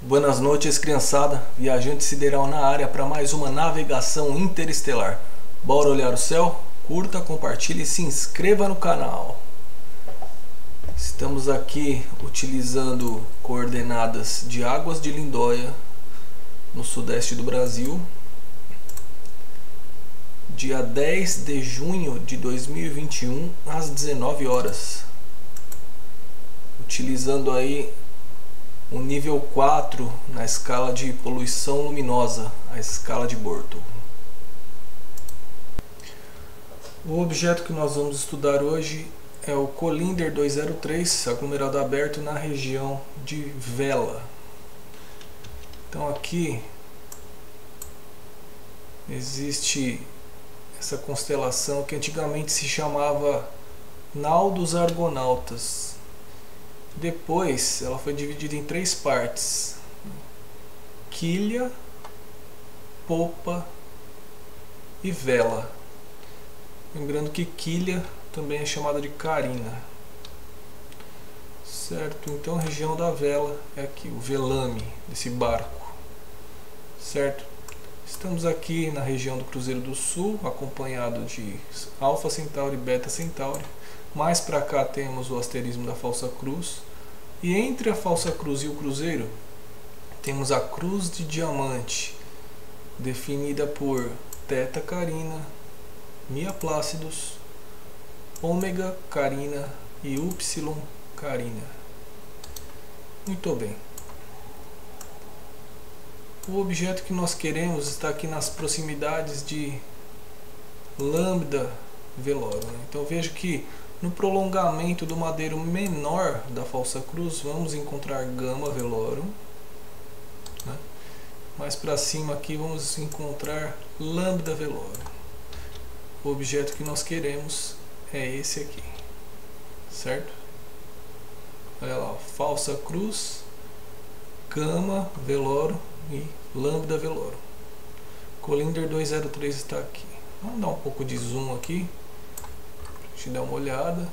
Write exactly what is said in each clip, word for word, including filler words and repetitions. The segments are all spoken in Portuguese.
Buenas noites, criançada, viajante sideral na área para mais uma navegação interestelar. Bora olhar o céu? Curta, compartilhe e se inscreva no canal. Estamos aqui utilizando coordenadas de Águas de Lindóia, no sudeste do Brasil. Dia dez de junho de dois mil e vinte e um, às dezenove horas. Utilizando aí o nível quatro na escala de poluição luminosa, a escala de Bortle. O objeto que nós vamos estudar hoje é o Collinder duzentos e três, aglomerado aberto na região de Vela. Então aqui existe essa constelação que antigamente se chamava Nau dos Argonautas. Depois ela foi dividida em três partes: quilha, popa e vela. Lembrando que quilha também é chamada de carina, certo? Então a região da vela é aqui, o velame desse barco, certo? Estamos aqui na região do Cruzeiro do Sul, acompanhado de Alfa Centauri e Beta Centauri. Mais para cá temos o asterismo da Falsa Cruz. E entre a Falsa Cruz e o Cruzeiro temos a Cruz de Diamante, definida por Theta Carina, Mia Placidus, Ômega Carina e Upsilon Carina. Muito bem. O objeto que nós queremos está aqui nas proximidades de Lambda Velorum. Então veja que no prolongamento do madeiro menor da Falsa Cruz vamos encontrar Gama Velorum, né? Mais para cima aqui vamos encontrar Lambda Velorum. O objeto que nós queremos é esse aqui, certo? Olha lá, Falsa Cruz, Gama Velorum e Lambda Velorum. Collinder duzentos e três está aqui. Vamos dar um pouco de zoom aqui, a gente dar uma olhada.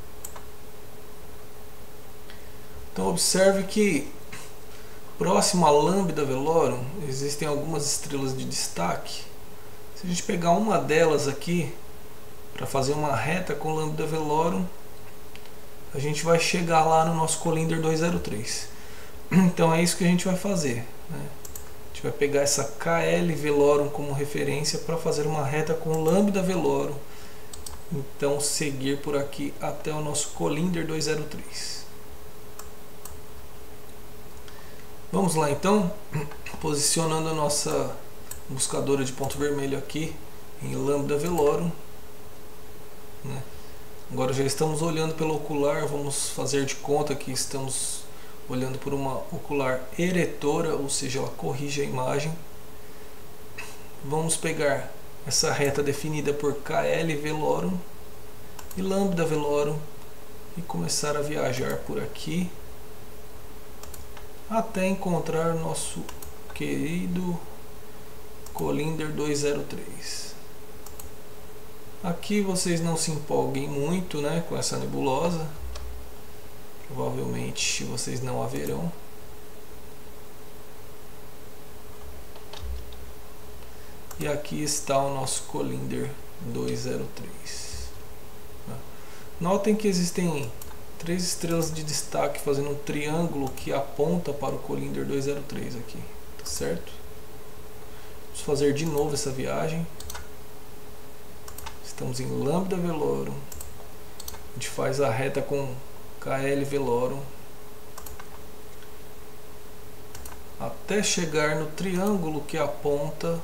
Então observe que próximo a Lambda Velorum existem algumas estrelas de destaque. Se a gente pegar uma delas aqui para fazer uma reta com Lambda Velorum, a gente vai chegar lá no nosso Collinder duzentos e três. Então é isso que a gente vai fazer, né? A gente vai pegar essa K L Velorum como referência para fazer uma reta com Lambda Velorum. Então seguir por aqui até o nosso Collinder duzentos e três. Vamos lá então, posicionando a nossa buscadora de ponto vermelho aqui em Lambda Velorum, né? Agora já estamos olhando pelo ocular, vamos fazer de conta que estamos olhando por uma ocular eretora, ou seja, ela corrige a imagem. Vamos pegar essa reta definida por K L Velorum e Lambda Velorum e começar a viajar por aqui até encontrar nosso querido Collinder duzentos e três. Aqui vocês não se empolguem muito, né, com essa nebulosa. Provavelmente vocês não a verão. E aqui está o nosso Collinder duzentos e três. Notem que existem três estrelas de destaque fazendo um triângulo que aponta para o Collinder duzentos e três aqui, tá certo? Vamos fazer de novo essa viagem. Estamos em Lambda Velorum. A gente faz a reta com K L Velorum até chegar no triângulo que aponta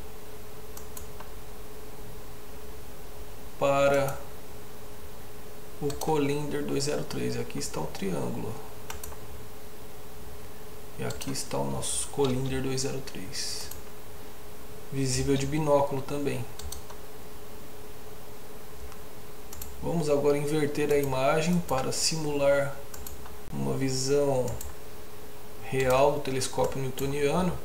para o Collinder duzentos e três. Aqui está o triângulo e aqui está o nosso Collinder duzentos e três, visível de binóculo também. Vamos agora inverter a imagem para simular uma visão real do telescópio newtoniano,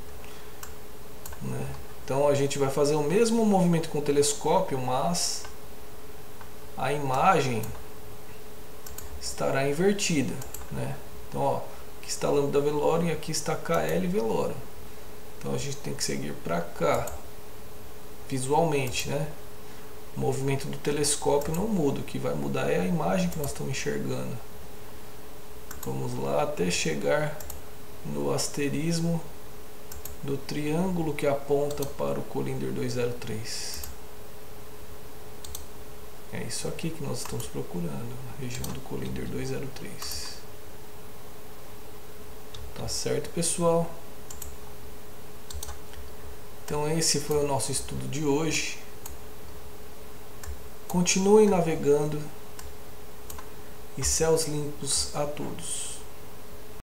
né? Então a gente vai fazer o mesmo movimento com o telescópio, mas a imagem estará invertida, né? Então ó, Aqui está lambda velório e aqui está K L velório. Então a gente tem que seguir para cá, visualmente, né? O movimento do telescópio não muda, o que vai mudar é a imagem que nós estamos enxergando. Vamos lá até chegar no asterismo do triângulo que aponta para o Colinder duzentos e três. É isso aqui que nós estamos procurando, a região do Colinder duzentos e três. Tá certo, pessoal? Então esse foi o nosso estudo de hoje. Continuem navegando e céus limpos a todos.